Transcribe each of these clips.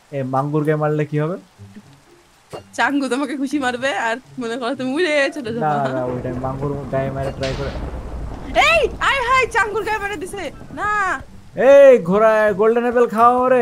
এ মাঙ্গুর গায়ে মারলে কি হবে? চাঙ্গু তোমাকে খুশি মারবে আর মনে করো তুমি উড়ে চলে না যাবা। না না, ওইটা মাঙ্গুর গায়ে মারে ট্রাই করে। এই আয় হাই চাঙ্গুর গায়ে মেরে দিছে। না। এই ঘোড়া গোল্ডেন অ্যাপেল খাওয়া রে।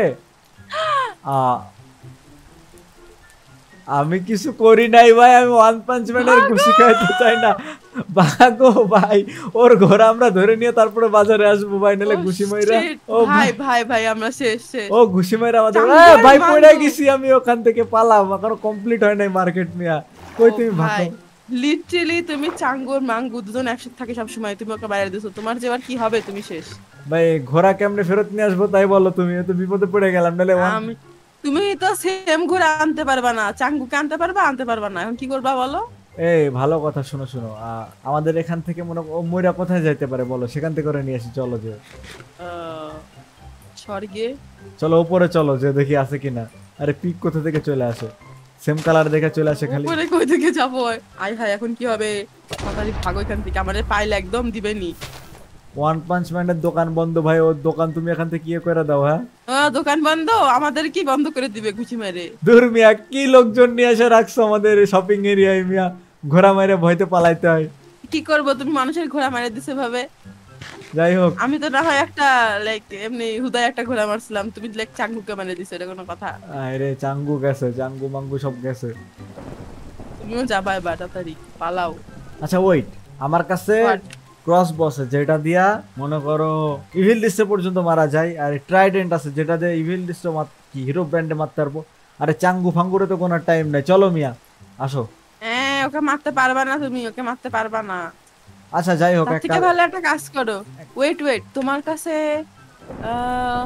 আমি কিছু করি নাই ভাই, আমি ওয়ান পাঞ্চ ম্যানের ভাগো। ঘুষি খাইতে চাই না। ভাগো ভাই, ওর ঘোড়া আমরা ধরে নিয়ে তারপরে বাজারে আসবো ভাই, ও নাহলে ঘুষি মাইরা। শিট, ও ভাই ভাই, ভাই ভাই আমরা শেষ শেষ। ও ঘুষি মাইরা আমাদের চাঙ্গুর ভাই পড়ে মাঙ্গু। গেছি আমি ওখান থেকে পালাম, এখনো কমপ্লিট হয় নাই মার্কেট নিয়া। ও কই তুমি ভাই, ভাগো। লিটারালি তুমি চাঙ্গুর মাঙ্গু দুজন একসাথে থাকে সব সময়, তুমি ওকে বাইরে দিছো, তোমার যে এবার কি হবে, তুমি শেষ। ভাই ঘোড়া কেমনে ফেরত নিয়ে আসবো তাই বলো তুমি, এ তো বিপদে পড়ে গেলাম নাহলে ওয়ান। আমি, তুমি তো সেম ঘুরে আনতে পারবা না, চাঙ্গুকে আনতে পারবা, আনতে পারবা না, এখন কি করবা বলো? এই ভালো কথা, শোনো শোনো, আমাদের এখান থেকে মনে ও মইরা কোথায় যাইতে পারে বলো, সেখান থেকে করে নিয়ে আসি চলো যে। আহ, স্বর্গে। চলো উপরে চলো যে দেখি আছে কিনা। আরে পিক কোথা থেকে চলে আসে, সেম কালার দেখে চলে আসে খালি। উপরে কই থেকে যাবো? আই হাই এখন কি হবে? তাড়াতাড়ি ভাগো এখান থেকে, আমাদের পাইলে একদম দিবেনি। ওয়ান পাঞ্চ ম্যানের দোকান বন্ধ ভাই, ওর দোকান তুমি এখান থেকে ইয়ে করে দাও হ্যাঁ। দোকান বন্ধ? আমাদের কি বন্ধ করে দিবে ঘুষি মেরে? দূর মিয়া, কি লোকজন নিয়ে এসে রাখছো আমাদের শপিং এরিয়ায় মিয়া, ঘোড়া মাইরে ভয়তে পালাইতে হয়। কি করবো, তুমি মানুষের ঘোড়া মেরে দিছে ভাবে। যাই হোক। আমি তো না হয় একটা লাইক এমনি হুদায় একটা ঘোড়া মারছিলাম, তুমি লাইক চাঙ্গুকে মেরে দিছো, এটা কোনো কথা? আরে চাঙ্গু গেছে, চাঙ্গু মাঙ্গু সব গেছে। তুমিও যাবা এবার, তাড়াতাড়ি পালাও। আচ্ছা ওয়েট, আমার কাছে হোয়াট? ক্রস বস আছে যেটা দিয়া মনে করো ইভিল ডিস্টে পর্যন্ত মারা যায়, আর ট্রাইডেন্ট আছে যেটা দিয়ে ইভিল ডিস্টে কি হিরো ব্র্যান্ডে মারতে পারবো। আরে চাঙ্গু ফাঙ্গুরে তো কোনো টাইম নাই, চলো মিয়া আসো। হ্যাঁ, ওকে মারতে পারবা না, তুমি ওকে মারতে পারবা না। আচ্ছা যাই হোক তার এক থেকে ভালো একটা কাজ করো। ওয়েট ওয়েট, তোমার কাছে আহ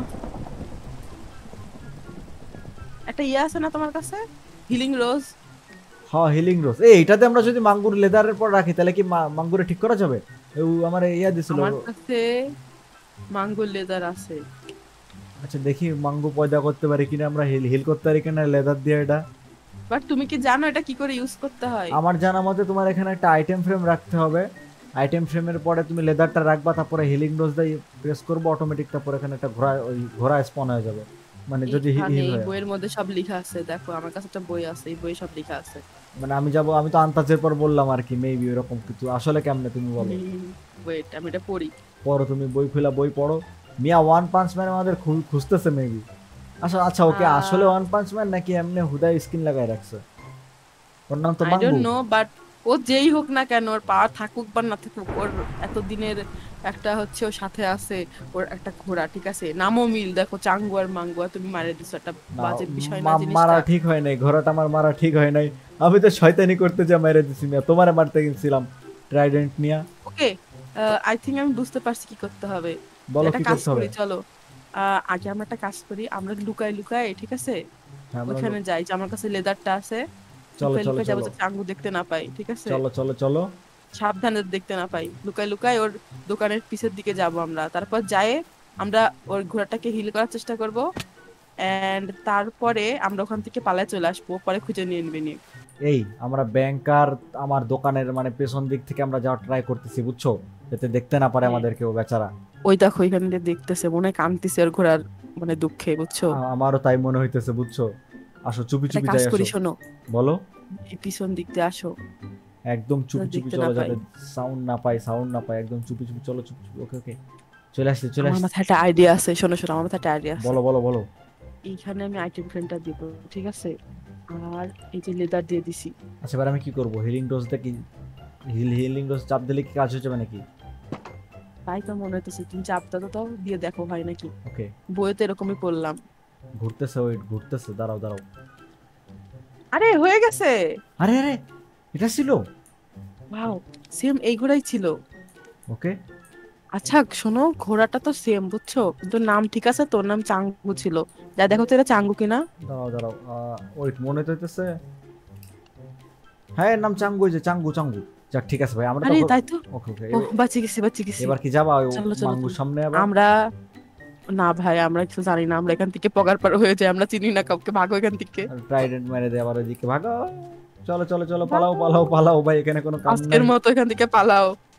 একটা ইয়ে আছে না তোমার কাছে? Healing rose. হ্যাঁ হিলিং রোজ, এই এটাতে আমরা যদি মাঙ্গুর লেদারের পর রাখি তাহলে কি মাঙ্গুরে ঠিক করা যাবে? আমার ইয়া দিছিল। আমার কাছে মাঙ্গল লেদার আছে। আচ্ছা দেখি মাঙ্গু পয়দা করতে পারি কিনা, আমরা হিল হিল করতে পারি কিনা লেদার দিয়ে এটা। বাট তুমি কি জানো এটা কি করে ইউজ করতে হয়? আমার জানা মতে তোমার এখানে একটা আইটেম ফ্রেম রাখতে হবে, আইটেম ফ্রেমের পরে তুমি লেদারটা রাখবা, তারপরে হিলিং ডোজ দিয়ে প্রেস করবো অটোমেটিক, তারপরে এখানে একটা ঘোড়া ওই ঘোড়া স্পন হয়ে যাবে, মানে যদি এখানে হিল এই হয়। বইয়ের মধ্যে সব লেখা আছে, দেখো আমার কাছে একটা বই আছে, এই বইয়ে সব লেখা আছে। মানে আমি যাব, আমি তো আন্তাজের পর বললাম আর কি, মেবি এরকম কিছু, আসলে কেমনে তুমি বলো। ওয়েট আমি এটা পড়ি। পড়ো তুমি বই খুলা বই পড়ো। মিয়া ওয়ান পাঞ্চ ম্যান আমাদের খুঁজতেছে মেবি। আচ্ছা আচ্ছা ওকে, আসলে ওয়ান পাঞ্চ ম্যান নাকি এমনি হুদাই স্কিন লাগাই রাখছে? ওর নাম তো আই মাঙ্গু। ডোন্ট নো, বাট ও যেই হোক না কেন, ওর পাওয়ার থাকুক বা না থাকুক, ওর এতদিনের একটা হচ্ছে ওর সাথে আছে ওর একটা ঘোড়া, ঠিক আছে, নামও মিল, দেখো চাঙ্গু আর মাঙ্গু, আর তুমি মারে দিছো, একটা না, বাজে বিষয় না মারা জিনিসটা? ঠিক হয় নাই, ঘোড়াটা আমার মারা ঠিক হয় নাই। আমি তো শয়তানি করতে যা মেরে দিছি মিয়া, তোমারে মারতে গেছিলাম ট্রাইডেন্ট নিয়া। ওকে, আই থিঙ্ক আমি বুঝতে পারছি কি করতে হবে। বলো একটা কি কাজ করতে হবে। করি চলো। আগে আমরা একটা কাজ করি, আমরা লুকাই লুকাই, ঠিক আছে, হ্যাঁ আমরা ওইখানে যাই যে আমার কাছে লেদারটা আছে, চলো লুকাই চলো লুকাই যাবো চলো যাতে চাঙ্গু দেখতে না পাই, ঠিক আছে, চলো চলো চলো। সাবধানে দেখতে না পাই, লুকাই লুকাই ওর দোকানের পিছের দিকে যাব আমরা, তারপর যাই আমরা ওর ঘোড়াটাকে হিল করার চেষ্টা করব, এন্ড তারপরে আমরা ওখান থেকে পালায় চলে আসবো, পরে খুঁজে নিয়ে নিবে নিয়ে। এই আমরা ব্যাংকার আমার দোকানের মানে পেছন দিক থেকে আমরা যাওয়ার ট্রাই করতেছি বুঝছো, যাতে দেখতে না পারে হ্যাঁ, আমাদের কেউ বেচারা। ওই দেখো এখানে দিয়ে দেখতেছে, মনে হয় কাঁদতেছে ওর ঘোড়ার মানে দুঃখে, বুঝছো? আমারও তাই মনে হইতেছে বুঝছো। আসো চুপি একটা চুপি কাজ যাই করি আসো। শোনো, বলো। এই পিছন দিক দিয়ে আসো, একদম চুপি যাতে চুপি দেখতে না চলো, পাই। যাতে সাউন্ড না পাই, সাউন্ড না পাই, একদম চুপি চুপি চলো, চুপি চুপি, ওকে ওকে। চলে আসছে চলে আমার আসছে। মাথায় একটা আইডিয়া আছে, শোনো শোনো, আমার মাথায় একটা আইডিয়া আছে। বলো বলো বলো। এইখানে আমি আইটেম ফ্রেমটা দিব, ঠিক আছে, আর এই যে লেদার দিয়ে দিছি। আচ্ছা এবার আমি কি করবো, হিলিং ডোজটা কি, হিলিং ডোজ চাপ দিলে কি কাজ হয়ে যাবে নাকি? তাই তো মনে হইতেছে, তুমি চাপটা তো তাও দিয়ে দেখো হয় নাকি। ওকে। বইয়ে তো এরকমই পড়লাম। ঘুরতেছে ওয়েট, ঘুরতেছে, দাঁড়াও দাঁড়াও। আরে হয়ে গেছে। আরে আরে, এটা ছিল। ওয়াও, সেম এই ঘোড়াই ছিল। ওকে। আচ্ছা শোনো, ঘোড়াটা তো সেম বুঝছো, কিন্তু নাম ঠিক আছে, তোর নাম চাঙ্গু ছিল, যা দেখো তো এটা চাঙ্গু কিনা। দাঁড়াও দাঁড়াও, ওয়েট মনে তো হইতেছে। হ্যাঁ এর নাম চাঙ্গু, ওই যে চাঙ্গু চাঙ্গু। যাক ঠিক আছে ভাই, আমরা তো। আরে তাই তো। ওকে ওকে। ও বাঁচি গেছি বাঁচি গেছি। এবার কি যাবা ওই চলো চলো মাঙ্গুর চলো। সামনে আবার? আমরা, না ভাই আমরা কিছু জানি না, আমরা এখান থেকে পগার পার হয়ে যাই, আমরা চিনি না কাউকে, ভাগো এখান থেকে। ট্রাইডেন্ট মেরে দিয়ে আবার ওইদিকে ভাগো। চলো চলো চলো, পালাও ভাগো। পালাও পালাও ভাই, এখানে কোনো কাম আজকের নাই। মতো এখান থেকে পালাও।